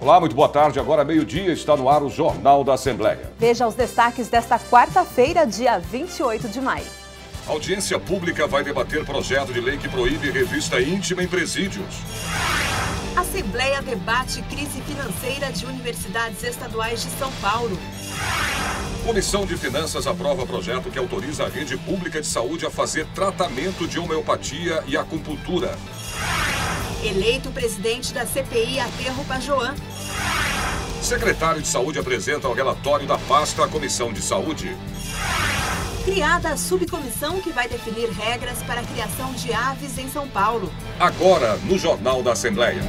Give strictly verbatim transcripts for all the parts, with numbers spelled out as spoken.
Olá, muito boa tarde. Agora, meio-dia, está no ar o Jornal da Assembleia. Veja os destaques desta quarta-feira, dia vinte e oito de maio. A audiência pública vai debater projeto de lei que proíbe revista íntima em presídios. Assembleia debate crise financeira de universidades estaduais de São Paulo. Comissão de Finanças aprova projeto que autoriza a rede pública de saúde a fazer tratamento de homeopatia e acupuntura. Eleito presidente da C P I Aterro Pajoan. Secretário de Saúde apresenta o relatório da pasta à Comissão de Saúde. Criada a subcomissão que vai definir regras para a criação de aves em São Paulo. Agora, no Jornal da Assembleia.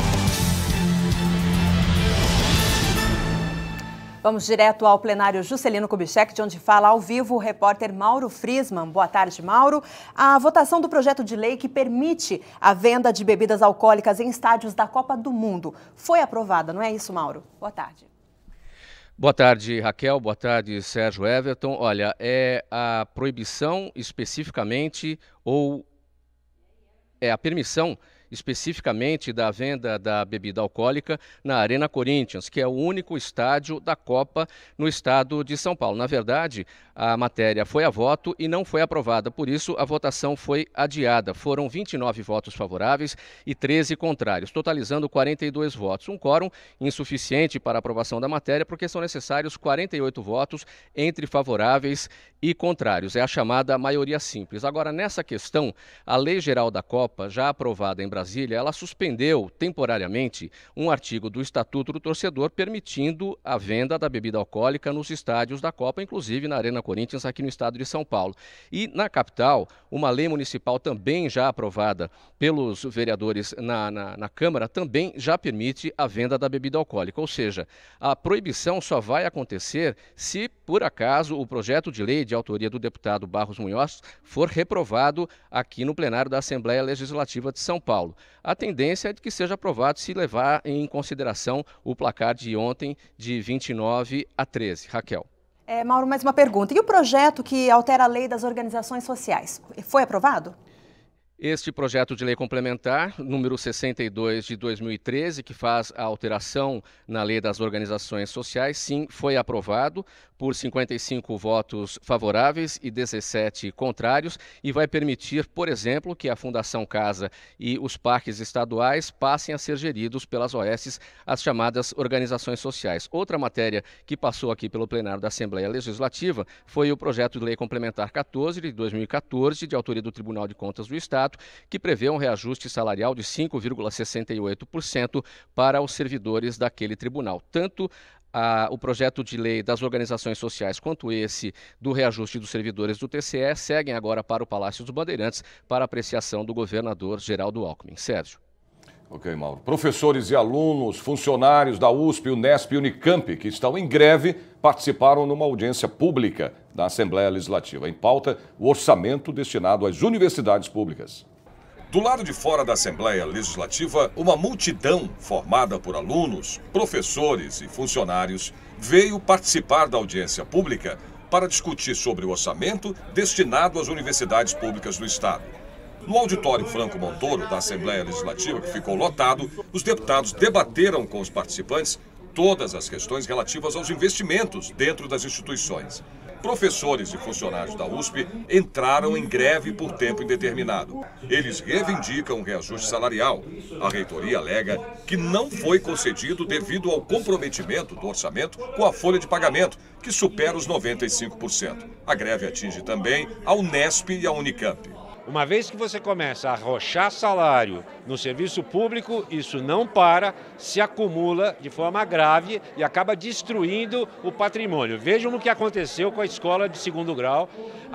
Vamos direto ao plenário Juscelino Kubitschek, de onde fala ao vivo o repórter Mauro Friesman. Boa tarde, Mauro. A votação do projeto de lei que permite a venda de bebidas alcoólicas em estádios da Copa do Mundo foi aprovada, não é isso, Mauro? Boa tarde. Boa tarde, Raquel. Boa tarde, Sérgio Everton. Olha, é a proibição especificamente ou é a permissão especificamente da venda da bebida alcoólica na Arena Corinthians, que é o único estádio da Copa no estado de São Paulo. Na verdade, a matéria foi a voto e não foi aprovada, por isso a votação foi adiada. Foram vinte e nove votos favoráveis e treze contrários, totalizando quarenta e dois votos. Um quórum insuficiente para a aprovação da matéria, porque são necessários quarenta e oito votos entre favoráveis e contrários. É a chamada maioria simples. Agora, nessa questão, a Lei Geral da Copa, já aprovada em Brasília, Brasília, ela suspendeu temporariamente um artigo do Estatuto do Torcedor permitindo a venda da bebida alcoólica nos estádios da Copa, inclusive na Arena Corinthians, aqui no estado de São Paulo. E na capital, uma lei municipal também já aprovada pelos vereadores na, na, na Câmara também já permite a venda da bebida alcoólica. Ou seja, a proibição só vai acontecer se, por acaso, o projeto de lei de autoria do deputado Barros Munhoz for reprovado aqui no plenário da Assembleia Legislativa de São Paulo. A tendência é de que seja aprovado se levar em consideração o placar de ontem de vinte e nove a treze. Raquel. É, Mauro, mais uma pergunta. E o projeto que altera a lei das organizações sociais, foi aprovado? Este projeto de lei complementar, número sessenta e dois de dois mil e treze, que faz a alteração na lei das organizações sociais, sim, foi aprovado por cinquenta e cinco votos favoráveis e dezessete contrários e vai permitir, por exemplo, que a Fundação Casa e os parques estaduais passem a ser geridos pelas O S, as chamadas organizações sociais. Outra matéria que passou aqui pelo plenário da Assembleia Legislativa foi o projeto de lei complementar quatorze de dois mil e quatorze, de autoria do Tribunal de Contas do Estado, que prevê um reajuste salarial de cinco vírgula sessenta e oito por cento para os servidores daquele tribunal. Tanto a, o projeto de lei das organizações sociais quanto esse do reajuste dos servidores do T C E seguem agora para o Palácio dos Bandeirantes para apreciação do governador Geraldo Alckmin. Sérgio. Ok, Mauro. Professores e alunos, funcionários da U S P, Unesp e Unicamp, que estão em greve, participaram numa audiência pública da Assembleia Legislativa. Em pauta, o orçamento destinado às universidades públicas. Do lado de fora da Assembleia Legislativa, uma multidão formada por alunos, professores e funcionários veio participar da audiência pública para discutir sobre o orçamento destinado às universidades públicas do Estado. No auditório Franco Montoro da Assembleia Legislativa, que ficou lotado, os deputados debateram com os participantes todas as questões relativas aos investimentos dentro das instituições. Professores e funcionários da U S P entraram em greve por tempo indeterminado. Eles reivindicam um reajuste salarial. A reitoria alega que não foi concedido devido ao comprometimento do orçamento com a folha de pagamento, que supera os noventa e cinco por cento. A greve atinge também a Unesp e a Unicamp. Uma vez que você começa a arrochar salário no serviço público, isso não para, se acumula de forma grave e acaba destruindo o patrimônio. Vejam o que aconteceu com a escola de segundo grau,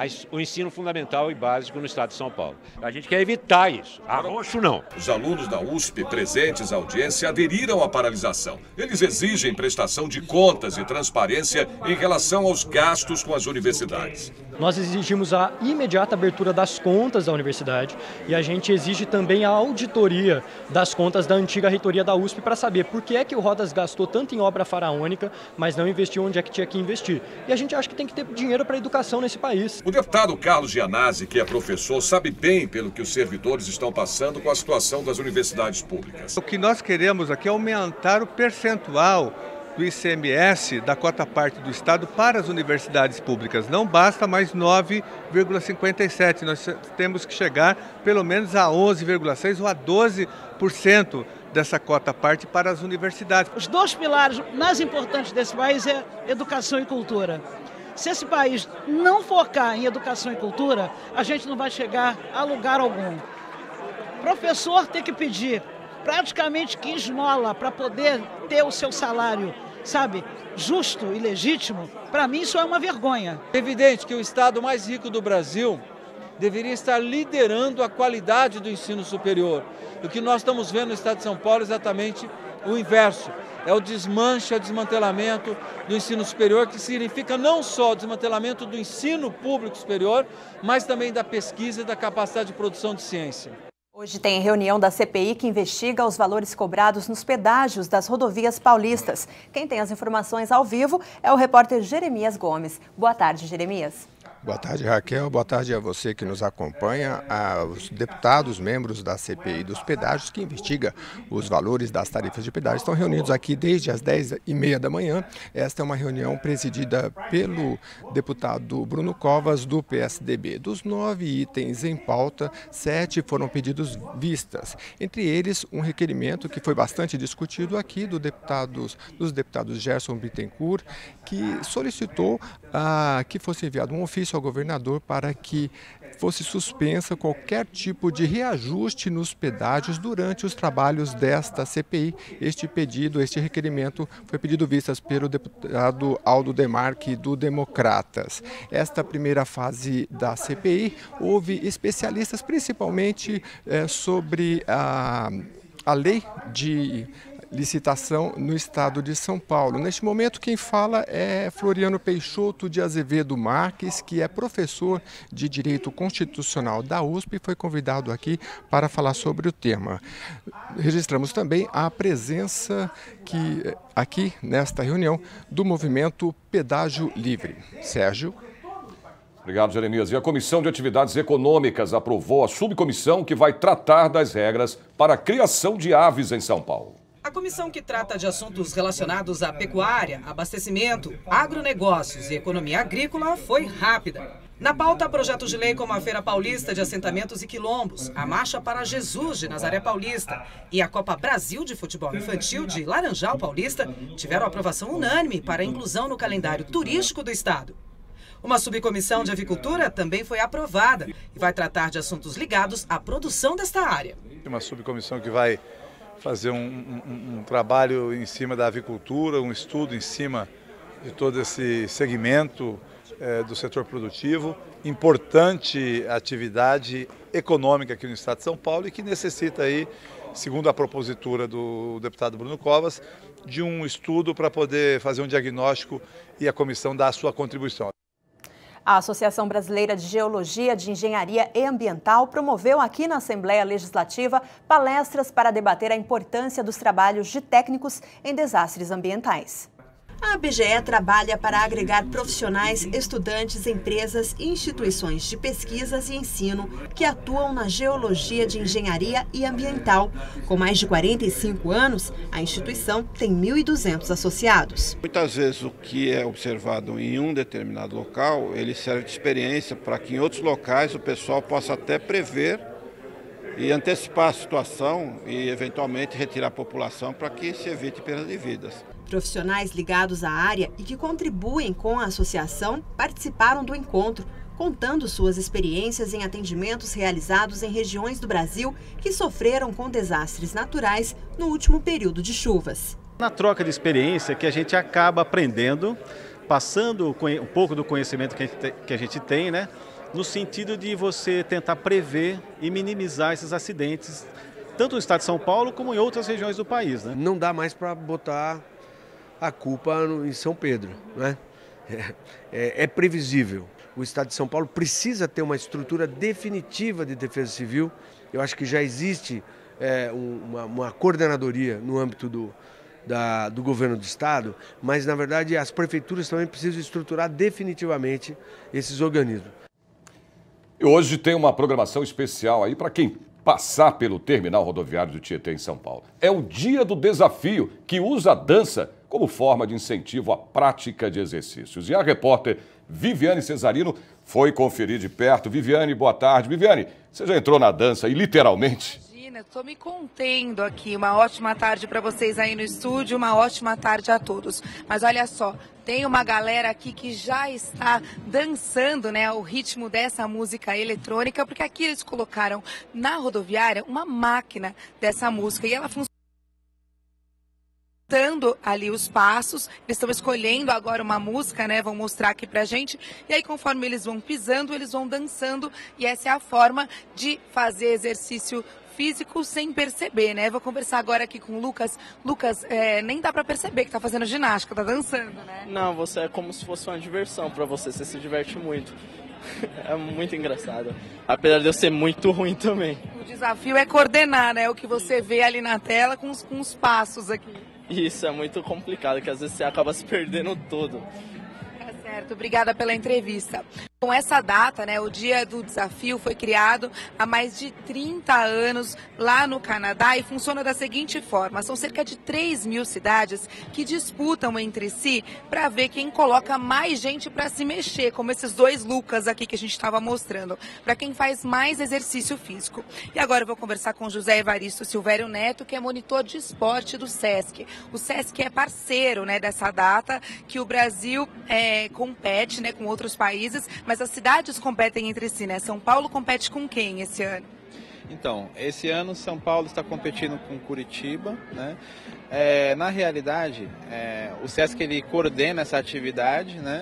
o ensino fundamental e básico no estado de São Paulo. A gente quer evitar isso. Arroxo não. Os alunos da U S P presentes à audiência aderiram à paralisação. Eles exigem prestação de contas e transparência em relação aos gastos com as universidades. Nós exigimos a imediata abertura das contas contas da universidade e a gente exige também a auditoria das contas da antiga reitoria da U S P para saber por que é que o Rodas gastou tanto em obra faraônica, mas não investiu onde é que tinha que investir. E a gente acha que tem que ter dinheiro para a educação nesse país. O deputado Carlos Gianazzi, que é professor, sabe bem pelo que os servidores estão passando com a situação das universidades públicas. O que nós queremos aqui é aumentar o percentual do I C M S da cota parte do Estado para as universidades públicas. Não basta mais nove vírgula cinquenta e sete por cento, nós temos que chegar pelo menos a onze vírgula seis por cento ou a doze por cento dessa cota parte para as universidades. Os dois pilares mais importantes desse país é educação e cultura. Se esse país não focar em educação e cultura, a gente não vai chegar a lugar algum. O professor tem que pedir praticamente que esmola para poder ter o seu salário, sabe, justo e legítimo. Para mim isso é uma vergonha. É evidente que o estado mais rico do Brasil deveria estar liderando a qualidade do ensino superior. O que nós estamos vendo no estado de São Paulo é exatamente o inverso. É o desmanche, é o desmantelamento do ensino superior, que significa não só o desmantelamento do ensino público superior, mas também da pesquisa e da capacidade de produção de ciência. Hoje tem reunião da C P I que investiga os valores cobrados nos pedágios das rodovias paulistas. Quem tem as informações ao vivo é o repórter Jeremias Gomes. Boa tarde, Jeremias. Boa tarde, Raquel. Boa tarde a você que nos acompanha. Os deputados, membros da C P I dos pedágios, que investiga os valores das tarifas de pedágio, estão reunidos aqui desde as dez e meia da manhã. Esta é uma reunião presidida pelo deputado Bruno Covas, do P S D B. Dos nove itens em pauta, sete foram pedidos vistas. Entre eles, um requerimento que foi bastante discutido aqui do deputados, dos deputados Gerson Bittencourt, que solicitou ah, que fosse enviado um ofício ao governador para que fosse suspensa qualquer tipo de reajuste nos pedágios durante os trabalhos desta C P I. Este pedido, este requerimento foi pedido vistas pelo deputado Aldo Demarque, do Democratas. Esta primeira fase da C P I, houve especialistas principalmente eh, sobre a, a lei de licitação no estado de São Paulo. Neste momento, quem fala é Floriano Peixoto de Azevedo Marques, que é professor de Direito Constitucional da U S P e foi convidado aqui para falar sobre o tema. Registramos também a presença que, aqui nesta reunião do movimento Pedágio Livre. Sérgio. Obrigado, Jeremias. E a Comissão de Atividades Econômicas aprovou a subcomissão que vai tratar das regras para a criação de aves em São Paulo. A comissão que trata de assuntos relacionados à pecuária, abastecimento, agronegócios e economia agrícola foi rápida. Na pauta, projetos de lei como a Feira Paulista de Assentamentos e Quilombos, a Marcha para Jesus de Nazaré Paulista e a Copa Brasil de Futebol Infantil de Laranjal Paulista tiveram aprovação unânime para a inclusão no calendário turístico do estado. Uma subcomissão de avicultura também foi aprovada e vai tratar de assuntos ligados à produção desta área. Uma subcomissão que vai fazer um, um, um trabalho em cima da avicultura, um estudo em cima de todo esse segmento é, do setor produtivo, importante atividade econômica aqui no estado de São Paulo e que necessita aí, segundo a propositura do deputado Bruno Covas, de um estudo para poder fazer um diagnóstico e a comissão dar a sua contribuição. A Associação Brasileira de Geologia, de Engenharia e Ambiental promoveu aqui na Assembleia Legislativa palestras para debater a importância dos trabalhos de técnicos em desastres ambientais. A A B G E trabalha para agregar profissionais, estudantes, empresas e instituições de pesquisas e ensino que atuam na geologia de engenharia e ambiental. Com mais de quarenta e cinco anos, a instituição tem mil e duzentos associados. Muitas vezes o que é observado em um determinado local, ele serve de experiência para que em outros locais o pessoal possa até prever e antecipar a situação e eventualmente retirar a população para que se evite perda de vidas. Profissionais ligados à área e que contribuem com a associação participaram do encontro, contando suas experiências em atendimentos realizados em regiões do Brasil que sofreram com desastres naturais no último período de chuvas. Na troca de experiência que a gente acaba aprendendo, passando um pouco do conhecimento que a gente tem, né? No sentido de você tentar prever e minimizar esses acidentes, tanto no estado de São Paulo como em outras regiões do país, né? Não dá mais para botar a culpa em São Pedro, né? É, é, é previsível. o Estado de São Paulo precisa ter uma estrutura definitiva de defesa civil. Eu acho que já existe é, uma, uma coordenadoria no âmbito do, da, do governo do Estado, mas, na verdade, as prefeituras também precisam estruturar definitivamente esses organismos. E hoje tem uma programação especial aí para quem passar pelo terminal rodoviário do Tietê, em São Paulo. É o Dia do Desafio, que usa a dança como forma de incentivo à prática de exercícios. E a repórter Viviane Cesarino foi conferir de perto. Viviane, boa tarde. Viviane, você já entrou na dança e literalmente... Imagina, estou me contendo aqui. Uma ótima tarde para vocês aí no estúdio, uma ótima tarde a todos. Mas olha só, tem uma galera aqui que já está dançando, né, ao ritmo dessa música eletrônica, porque aqui eles colocaram na rodoviária uma máquina dessa música e ela funciona ali os passos. Eles estão escolhendo agora uma música, né? Vão mostrar aqui pra gente. E aí, conforme eles vão pisando, eles vão dançando. E essa é a forma de fazer exercício físico sem perceber, né? Vou conversar agora aqui com o Lucas. Lucas, é, nem dá pra perceber que tá fazendo ginástica, tá dançando, né? Não, você é como se fosse uma diversão pra você. Você se diverte muito. É muito engraçado. Apesar de eu ser muito ruim também. O desafio é coordenar, né? O que você vê ali na tela com os, com os passos aqui. Isso é muito complicado, que às vezes você acaba se perdendo todo. Tá certo, obrigada pela entrevista. Com essa data, né, o Dia do Desafio foi criado há mais de trinta anos lá no Canadá e funciona da seguinte forma: são cerca de três mil cidades que disputam entre si para ver quem coloca mais gente para se mexer, como esses dois Lucas aqui que a gente estava mostrando, para quem faz mais exercício físico. E agora eu vou conversar com José Evaristo Silvério Neto, que é monitor de esporte do SESC. O SESC é parceiro, né, dessa data que o Brasil é, compete, né, com outros países, mas as cidades competem entre si, né? São Paulo compete com quem esse ano? Então, esse ano São Paulo está competindo com Curitiba, né? É, na realidade, é, o SESC ele coordena essa atividade, né?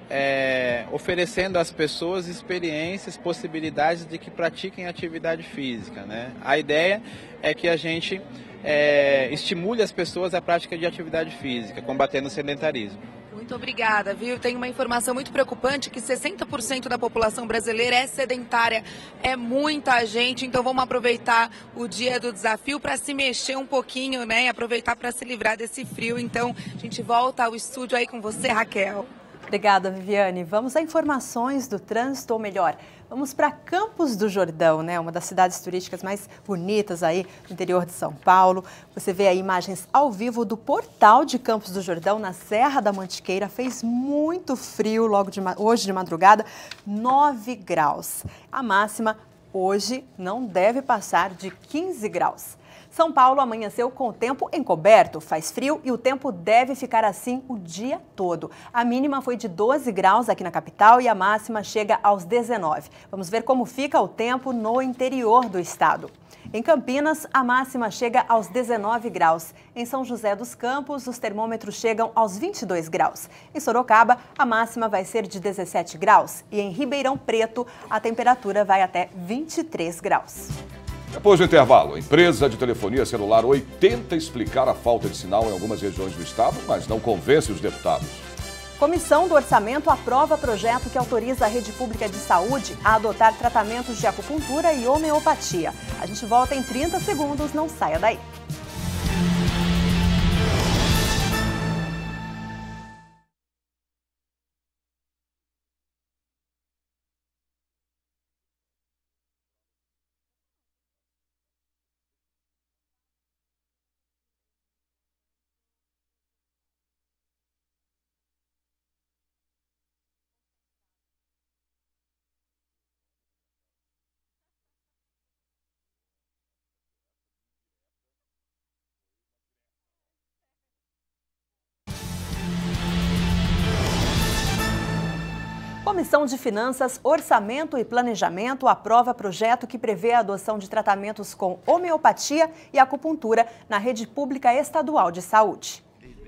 É, oferecendo às pessoas experiências, possibilidades de que pratiquem atividade física, né? A ideia é que a gente é, estimule as pessoas à prática de atividade física, combatendo o sedentarismo. Muito obrigada, viu? Tem uma informação muito preocupante que sessenta por cento da população brasileira é sedentária. É muita gente, então vamos aproveitar o Dia do Desafio para se mexer um pouquinho, né? E aproveitar para se livrar desse frio. Então, a gente volta ao estúdio aí com você, Raquel. Obrigada, Viviane. Vamos a informações do trânsito, ou melhor, vamos para Campos do Jordão, né? Uma das cidades turísticas mais bonitas aí do interior de São Paulo. Você vê aí imagens ao vivo do portal de Campos do Jordão, na Serra da Mantiqueira. Fez muito frio logo de, hoje de madrugada, nove graus. A máxima hoje não deve passar de quinze graus. São Paulo amanheceu com o tempo encoberto, faz frio e o tempo deve ficar assim o dia todo. A mínima foi de doze graus aqui na capital e a máxima chega aos dezenove. Vamos ver como fica o tempo no interior do estado. Em Campinas, a máxima chega aos dezenove graus. Em São José dos Campos, os termômetros chegam aos vinte e dois graus. Em Sorocaba, a máxima vai ser de dezessete graus. E em Ribeirão Preto, a temperatura vai até vinte e três graus. Depois do intervalo, a empresa de telefonia celular Oi tenta explicar a falta de sinal em algumas regiões do estado, mas não convence os deputados. Comissão do Orçamento aprova projeto que autoriza a rede pública de saúde a adotar tratamentos de acupuntura e homeopatia. A gente volta em trinta segundos, não saia daí. Comissão de Finanças, Orçamento e Planejamento aprova projeto que prevê a adoção de tratamentos com homeopatia e acupuntura na rede pública estadual de saúde.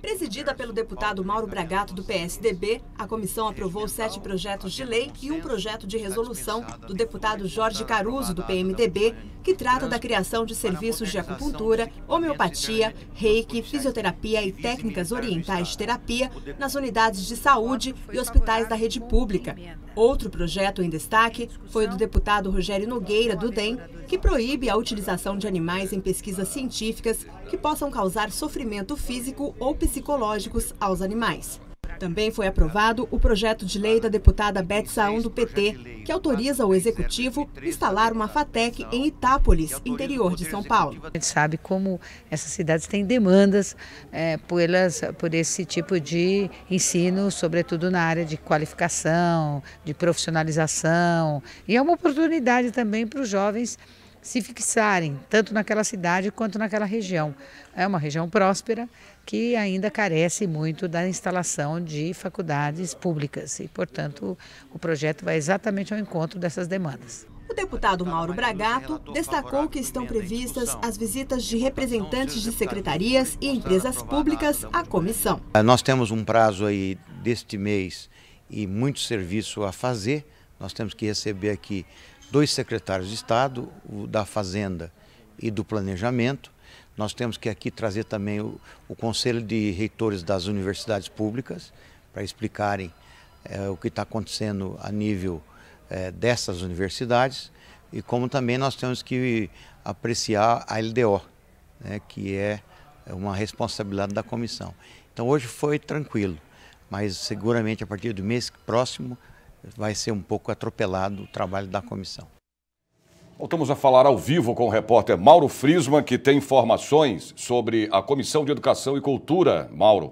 Presidida pelo deputado Mauro Bragato, do P S D B, a comissão aprovou sete projetos de lei e um projeto de resolução do deputado Jorge Caruso, do P M D B, que trata da criação de serviços de acupuntura, homeopatia, reiki, fisioterapia e técnicas orientais de terapia nas unidades de saúde e hospitais da rede pública. Outro projeto em destaque foi o do deputado Rogério Nogueira, do D E M, que proíbe a utilização de animais em pesquisas científicas que possam causar sofrimento físico ou psicológicos aos animais. Também foi aprovado o projeto de lei da deputada Beth Saão, do P T, que autoriza o Executivo a instalar uma FATEC em Itápolis, interior de São Paulo. A gente sabe como essas cidades têm demandas é, por, elas, por esse tipo de ensino, sobretudo na área de qualificação, de profissionalização, e é uma oportunidade também para os jovens se fixarem, tanto naquela cidade quanto naquela região. É uma região próspera que ainda carece muito da instalação de faculdades públicas e, portanto, o projeto vai exatamente ao encontro dessas demandas. O deputado Mauro Bragato destacou que estão previstas as visitas de representantes de secretarias e empresas públicas à comissão. Nós temos um prazo aí deste mês e muito serviço a fazer. Nós temos que receber aqui dois secretários de Estado, o da Fazenda e do Planejamento. Nós temos que aqui trazer também o, o Conselho de Reitores das Universidades Públicas para explicarem é, o que está acontecendo a nível é, dessas universidades, e como também nós temos que apreciar a L D O, né, que é uma responsabilidade da comissão. Então hoje foi tranquilo, mas seguramente a partir do mês próximo vai ser um pouco atropelado o trabalho da comissão. Voltamos a falar ao vivo com o repórter Mauro Friesman, que tem informações sobre a Comissão de Educação e Cultura. Mauro.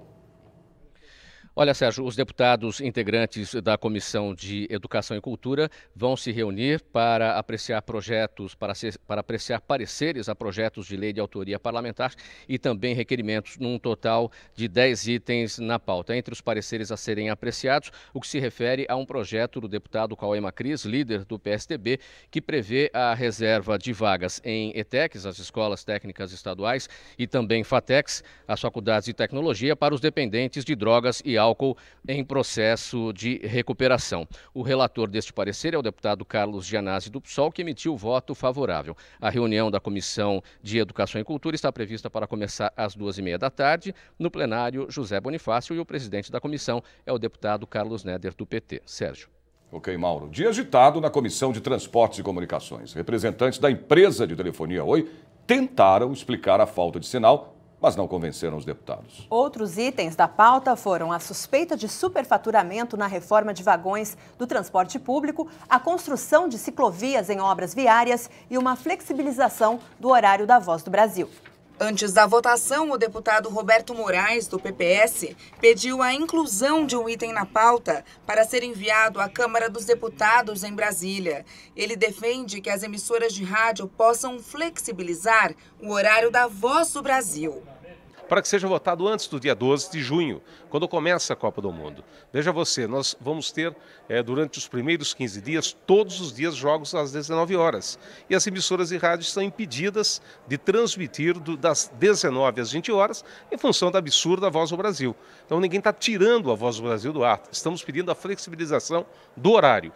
Olha, Sérgio, os deputados integrantes da Comissão de Educação e Cultura vão se reunir para apreciar projetos, para, ser, para apreciar pareceres a projetos de lei de autoria parlamentar e também requerimentos, num total de dez itens na pauta. Entre os pareceres a serem apreciados, o que se refere a um projeto do deputado Cauê Macris, líder do P S D B, que prevê a reserva de vagas em E T E Cs, as escolas técnicas estaduais, e também FATECs, as faculdades de tecnologia, para os dependentes de drogas e álcool em processo de recuperação. O relator deste parecer é o deputado Carlos Gianazzi, do P SOL, que emitiu voto favorável. A reunião da Comissão de Educação e Cultura está prevista para começar às duas e meia da tarde. No plenário, José Bonifácio, e o presidente da comissão é o deputado Carlos Neder, do P T. Sérgio. Ok, Mauro. Dia agitado na Comissão de Transportes e Comunicações. Representantes da empresa de telefonia Oi tentaram explicar a falta de sinal, mas não convenceram os deputados. Outros itens da pauta foram a suspeita de superfaturamento na reforma de vagões do transporte público, a construção de ciclovias em obras viárias e uma flexibilização do horário da Voz do Brasil. Antes da votação, o deputado Roberto Moraes, do P P S, pediu a inclusão de um item na pauta para ser enviado à Câmara dos Deputados em Brasília. Ele defende que as emissoras de rádio possam flexibilizar o horário da Voz do Brasil, para que seja votado antes do dia doze de junho, quando começa a Copa do Mundo. Veja você, nós vamos ter, é, durante os primeiros quinze dias, todos os dias jogos às dezenove horas. E as emissoras de rádio estão impedidas de transmitir do, das dezenove às vinte horas, em função da absurda Voz do Brasil. Então ninguém está tirando a Voz do Brasil do ar. Estamos pedindo a flexibilização do horário.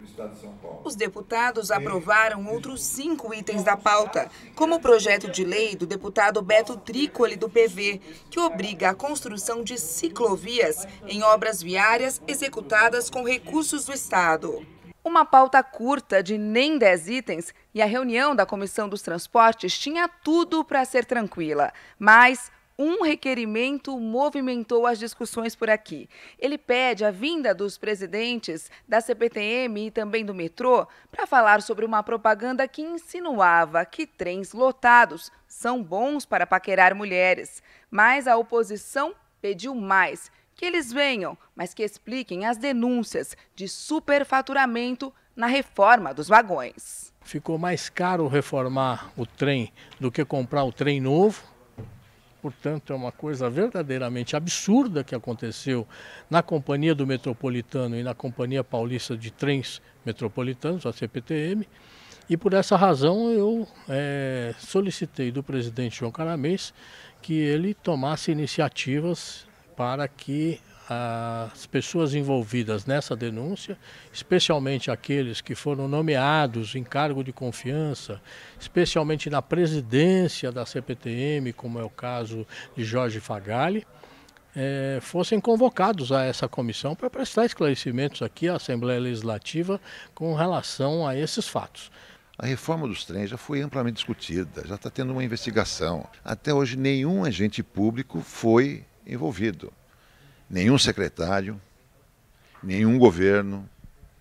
Os deputados aprovaram outros cinco itens da pauta, como o projeto de lei do deputado Beto Tricoli, do P V, que obriga a construção de ciclovias em obras viárias executadas com recursos do Estado. Uma pauta curta de nem dez itens, e a reunião da Comissão dos Transportes tinha tudo para ser tranquila, mas um requerimento movimentou as discussões por aqui. Ele pede a vinda dos presidentes da C P T M e também do metrô para falar sobre uma propaganda que insinuava que trens lotados são bons para paquerar mulheres. Mas a oposição pediu mais, que eles venham, mas que expliquem as denúncias de superfaturamento na reforma dos vagões. Ficou mais caro reformar o trem do que comprar o trem novo. Portanto, é uma coisa verdadeiramente absurda que aconteceu na Companhia do Metropolitano e na Companhia Paulista de Trens Metropolitanos, a C P T M, e por essa razão eu é, solicitei do presidente João Caramês que ele tomasse iniciativas para que as pessoas envolvidas nessa denúncia, especialmente aqueles que foram nomeados em cargo de confiança, especialmente na presidência da C P T M, como é o caso de Jorge Fagali, é, fossem convocados a essa comissão para prestar esclarecimentos aqui à Assembleia Legislativa com relação a esses fatos. A reforma dos trens já foi amplamente discutida, já está tendo uma investigação. Até hoje nenhum agente público foi envolvido. Nenhum secretário, nenhum governo,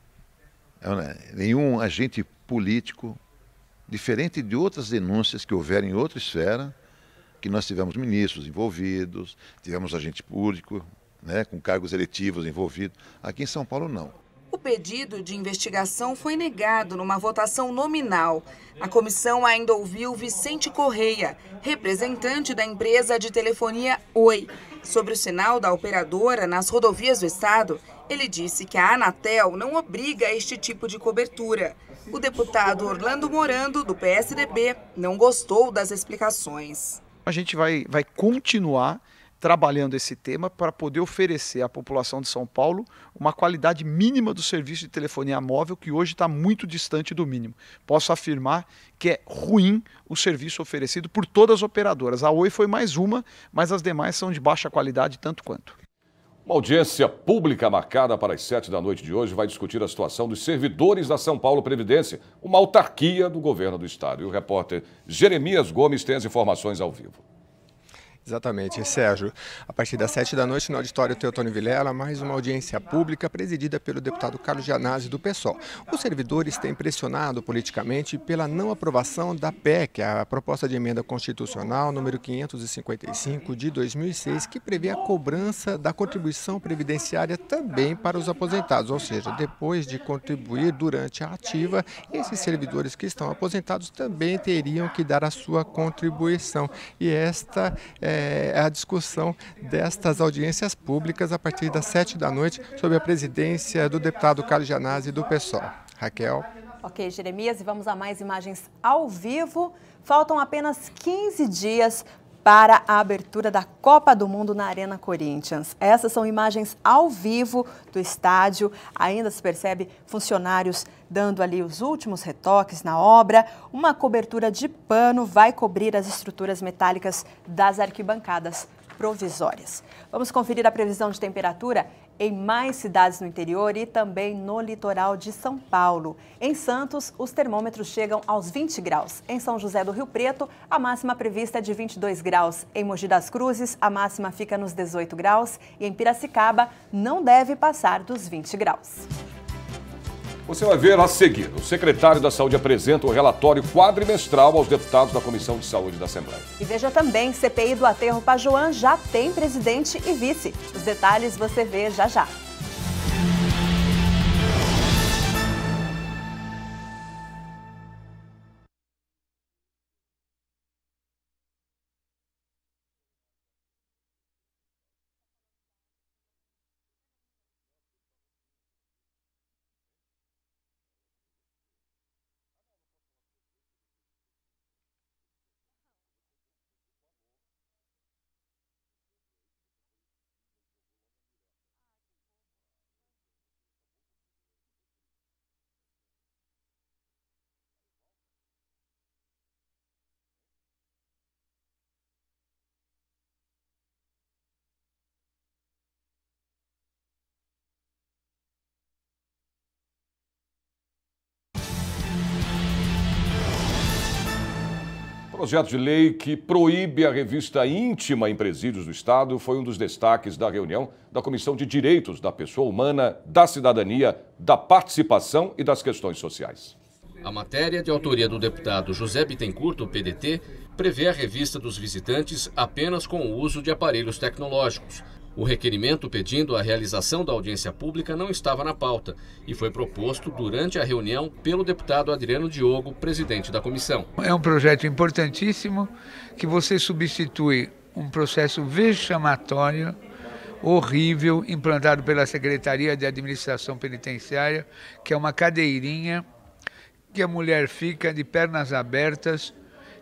nenhum agente político, diferente de outras denúncias que houveram em outra esfera, que nós tivemos ministros envolvidos, tivemos agente público, né, com cargos eletivos envolvidos. Aqui em São Paulo, não. O pedido de investigação foi negado numa votação nominal. A comissão ainda ouviu Vicente Correia, representante da empresa de telefonia Oi. Sobre o sinal da operadora nas rodovias do estado, ele disse que a Anatel não obriga a este tipo de cobertura. O deputado Orlando Morando, do P S D B, não gostou das explicações. A gente vai, vai continuar trabalhando esse tema para poder oferecer à população de São Paulo uma qualidade mínima do serviço de telefonia móvel, que hoje está muito distante do mínimo. Posso afirmar que é ruim o serviço oferecido por todas as operadoras. A Oi foi mais uma, mas as demais são de baixa qualidade tanto quanto. Uma audiência pública marcada para as sete da noite de hoje vai discutir a situação dos servidores da São Paulo Previdência, uma autarquia do governo do estado. E o repórter Jeremias Gomes tem as informações ao vivo. Exatamente, Sérgio. A partir das sete da noite, no auditório Teotônio Vilela, mais uma audiência pública presidida pelo deputado Carlos Gianazzi, do PSOL. Os servidores têm pressionado politicamente pela não aprovação da P E C, a proposta de emenda constitucional número quinhentos e cinquenta e cinco de dois mil e seis, que prevê a cobrança da contribuição previdenciária também para os aposentados, ou seja, depois de contribuir durante a ativa, esses servidores que estão aposentados também teriam que dar a sua contribuição. E esta é É a discussão destas audiências públicas a partir das sete da noite, sob a presidência do deputado Carlos Gianazzi, do PSOL. Raquel. Ok, Jeremias, e vamos a mais imagens ao vivo. Faltam apenas quinze dias para a abertura da Copa do Mundo na Arena Corinthians. Essas são imagens ao vivo do estádio. Ainda se percebe funcionários dando ali os últimos retoques na obra. Uma cobertura de pano vai cobrir as estruturas metálicas das arquibancadas provisórias. Vamos conferir a previsão de temperatura em mais cidades no interior e também no litoral de São Paulo. Em Santos, os termômetros chegam aos vinte graus. Em São José do Rio Preto, a máxima prevista é de vinte e dois graus. Em Mogi das Cruzes, a máxima fica nos dezoito graus. E em Piracicaba, não deve passar dos vinte graus. Você vai ver a seguir. O secretário da Saúde apresenta o relatório quadrimestral aos deputados da Comissão de Saúde da Assembleia. E veja também, C P I do Aterro Pajoan já tem presidente e vice. Os detalhes você vê já já. Projeto de lei que proíbe a revista íntima em presídios do Estado foi um dos destaques da reunião da Comissão de Direitos da Pessoa Humana, da Cidadania, da Participação e das Questões Sociais. A matéria, de autoria do deputado José Bittencourt, do P D T, prevê a revista dos visitantes apenas com o uso de aparelhos tecnológicos. O requerimento pedindo a realização da audiência pública não estava na pauta e foi proposto durante a reunião pelo deputado Adriano Diogo, presidente da comissão. É um projeto importantíssimo que você substitui um processo vexamatório, horrível, implantado pela Secretaria de Administração Penitenciária, que é uma cadeirinha que a mulher fica de pernas abertas,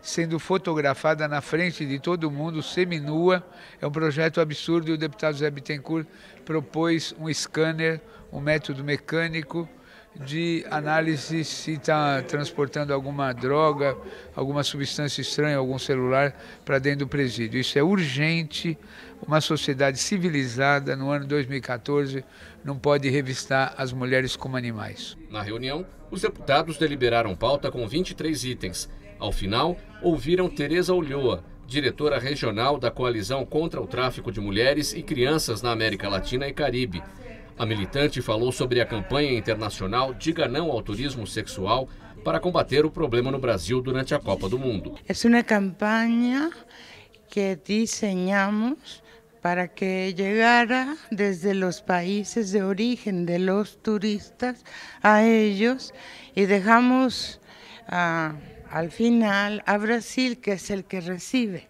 sendo fotografada na frente de todo mundo, seminua. É um projeto absurdo e o deputado Zé Bittencourt propôs um scanner, um método mecânico de análise se está transportando alguma droga, alguma substância estranha, algum celular para dentro do presídio. Isso é urgente. Uma sociedade civilizada, no ano dois mil e quatorze, não pode revistar as mulheres como animais. Na reunião, os deputados deliberaram pauta com vinte e três itens. Ao final, ouviram Tereza Ulloa, diretora regional da Coalizão contra o Tráfico de Mulheres e Crianças na América Latina e Caribe. A militante falou sobre a campanha internacional Diga Não ao Turismo Sexual para combater o problema no Brasil durante a Copa do Mundo. É uma campanha que diseñamos para que llegara desde los países de origen de los turistas a ellos y dejamos uh, al final a Brasil, que es el que recibe.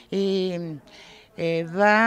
Y eh,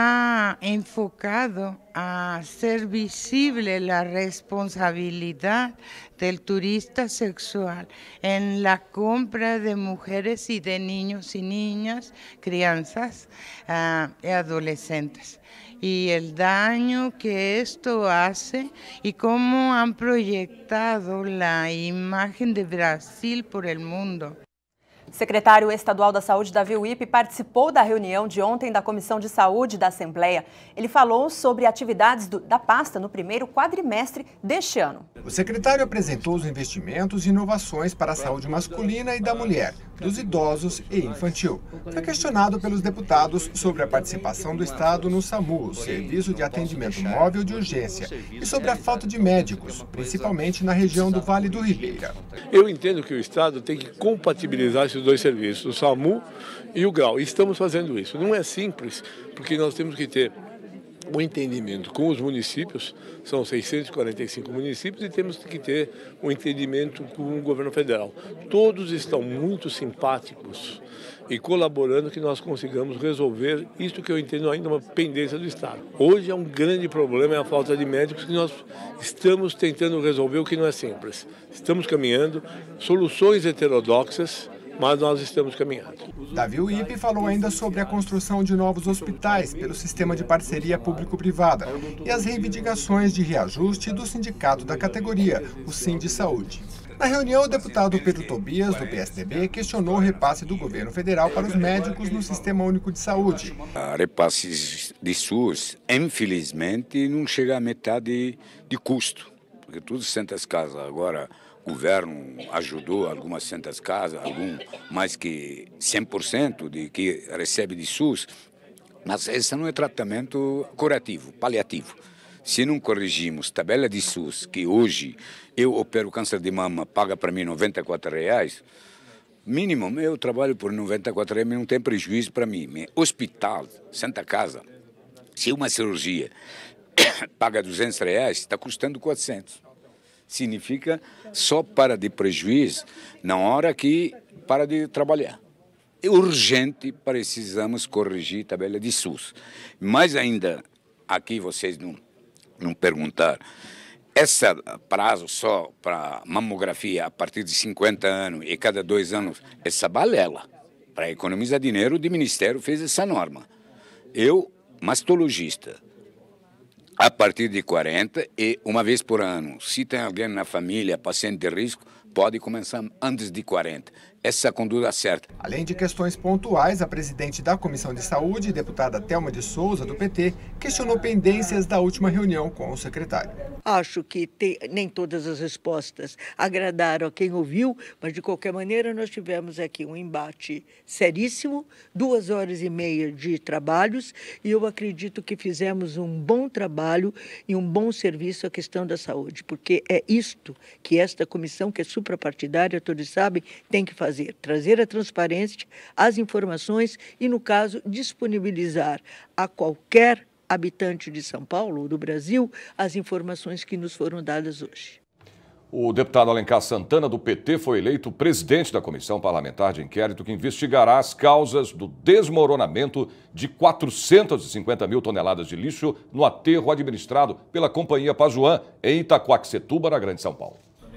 va enfocado a hacer visible la responsabilidad del turista sexual en la compra de mujeres y de niños y niñas, crianzas uh, y adolescentes. Y el daño que esto hace y cómo han proyectado la imagen de Brasil por el mundo. Secretário estadual da Saúde, Davi Wippe, participou da reunião de ontem da Comissão de Saúde da Assembleia. Ele falou sobre atividades do, da pasta no primeiro quadrimestre deste ano. O secretário apresentou os investimentos e inovações para a saúde masculina e da mulher, dos idosos e infantil. Foi questionado pelos deputados sobre a participação do Estado no SAMU, o Serviço de Atendimento Móvel de Urgência, e sobre a falta de médicos, principalmente na região do Vale do Ribeira. Eu entendo que o Estado tem que compatibilizar esses dois serviços, o SAMU e o GRAU. E estamos fazendo isso. Não é simples, porque nós temos que ter um entendimento com os municípios, são seiscentos e quarenta e cinco municípios, e temos que ter um entendimento com o governo federal. Todos estão muito simpáticos e colaborando que nós consigamos resolver isso que eu entendo ainda uma pendência do Estado. Hoje é um grande problema, é a falta de médicos, que nós estamos tentando resolver, o que não é simples. Estamos caminhando, soluções heterodoxas, mas nós estamos caminhando. Davi Wippe falou ainda sobre a construção de novos hospitais pelo sistema de parceria público-privada e as reivindicações de reajuste do sindicato da categoria, o Sindisaúde. Na reunião, o deputado Pedro Tobias, do P S D B, questionou o repasse do governo federal para os médicos no Sistema Único de Saúde. A repasses de SUS, infelizmente, não chega a metade de custo, porque todas as casas agora... O governo ajudou algumas centas casas, algum mais que cem por cento de que recebe de SUS, mas esse não é tratamento curativo, paliativo. Se não corrigimos tabela de SUS, que hoje eu opero câncer de mama, paga para mim noventa e quatro reais, mínimo, eu trabalho por noventa e quatro reais, mas não tem prejuízo para mim. Mas hospital, Santa Casa, se uma cirurgia paga duzentos reais, está custando quatrocentos. Significa só para de prejuízo na hora que para de trabalhar. É urgente, precisamos corrigir a tabela de SUS. Mais ainda, aqui vocês não, não perguntaram, esse prazo só para mamografia a partir de cinquenta anos e cada dois anos, essa balela, para economizar dinheiro, o Ministério fez essa norma. Eu, mastologista, a partir de quarenta e uma vez por ano. Se tem alguém na família, paciente de risco, pode começar antes de quarenta. Essa é a conduta certa. Além de questões pontuais, a presidente da Comissão de Saúde, deputada Thelma de Souza, do P T, questionou pendências da última reunião com o secretário. Acho que te, nem todas as respostas agradaram a quem ouviu, mas de qualquer maneira nós tivemos aqui um embate seríssimo, duas horas e meia de trabalhos, e eu acredito que fizemos um bom trabalho e um bom serviço à questão da saúde, porque é isto que esta comissão, que é suprapartidária, todos sabem, tem que fazer. Trazer a transparência, as informações e, no caso, disponibilizar a qualquer habitante de São Paulo ou do Brasil as informações que nos foram dadas hoje. O deputado Alencar Santana, do P T, foi eleito presidente da Comissão Parlamentar de Inquérito que investigará as causas do desmoronamento de quatrocentas e cinquenta mil toneladas de lixo no aterro administrado pela Companhia Pajuan, em Itaquaquecetuba, na Grande São Paulo.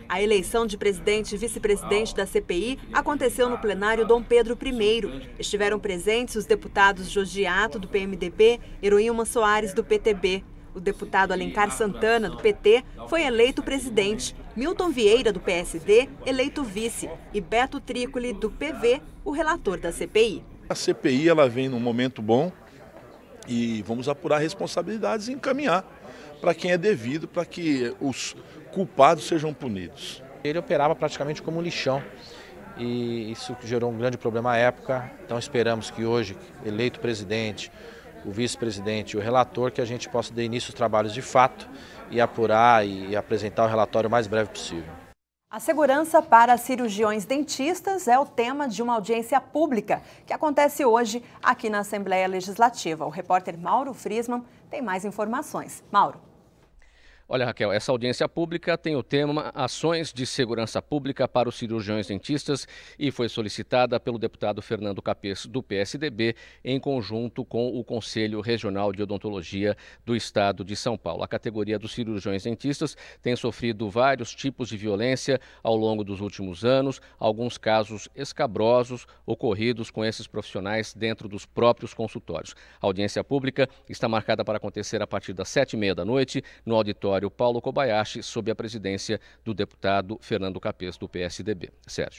A eleição de presidente e vice-presidente da C P I aconteceu no plenário Dom Pedro I. Estiveram presentes os deputados Josiato, do P M D B, Heroilma Soares, do P T B. O deputado Alencar Santana, do P T, foi eleito presidente, Milton Vieira, do P S D, eleito vice, e Beto Trícoli, do P V, o relator da C P I. A C P I ela vem num momento bom e vamos apurar responsabilidades e encaminhar para quem é devido, para que os culpados sejam punidos. Ele operava praticamente como um lixão e isso gerou um grande problema à época, então esperamos que hoje, eleito presidente, o vice-presidente e o relator, que a gente possa dar início aos trabalhos de fato e apurar e apresentar o relatório o mais breve possível. A segurança para cirurgiões dentistas é o tema de uma audiência pública que acontece hoje aqui na Assembleia Legislativa. O repórter Mauro Friesman tem mais informações. Mauro. Olha, Raquel, essa audiência pública tem o tema Ações de Segurança Pública para os Cirurgiões Dentistas e foi solicitada pelo deputado Fernando Capês, do P S D B, em conjunto com o Conselho Regional de Odontologia do Estado de São Paulo. A categoria dos cirurgiões dentistas tem sofrido vários tipos de violência ao longo dos últimos anos, alguns casos escabrosos ocorridos com esses profissionais dentro dos próprios consultórios. A audiência pública está marcada para acontecer a partir das sete e meia da noite no auditório Paulo Kobayashi, sob a presidência do deputado Fernando Capês, do P S D B. Sérgio.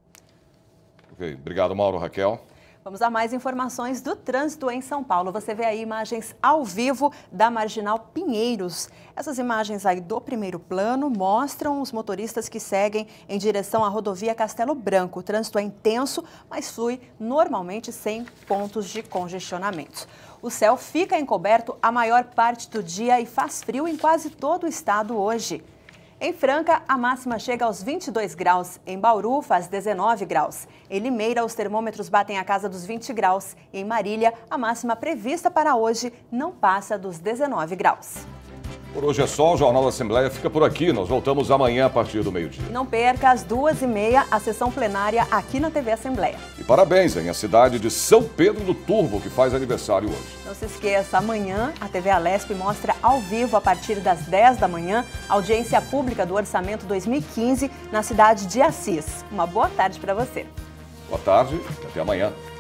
Okay. Obrigado, Mauro. Raquel. Vamos a mais informações do trânsito em São Paulo. Você vê aí imagens ao vivo da Marginal Pinheiros. Essas imagens aí do primeiro plano mostram os motoristas que seguem em direção à rodovia Castelo Branco. O trânsito é intenso, mas flui normalmente sem pontos de congestionamento. O céu fica encoberto a maior parte do dia e faz frio em quase todo o estado hoje. Em Franca, a máxima chega aos vinte e dois graus. Em Bauru, faz dezenove graus. Em Limeira, os termômetros batem a casa dos vinte graus. E em Marília, a máxima prevista para hoje não passa dos dezenove graus. Por hoje é só, o Jornal da Assembleia fica por aqui. Nós voltamos amanhã a partir do meio-dia. Não perca às duas e meia a sessão plenária aqui na T V Assembleia. E parabéns, hein? A cidade de São Pedro do Turvo, que faz aniversário hoje. Não se esqueça, amanhã a T V Alesp mostra ao vivo, a partir das dez da manhã, a audiência pública do Orçamento dois mil e quinze na cidade de Assis. Uma boa tarde para você. Boa tarde, até amanhã.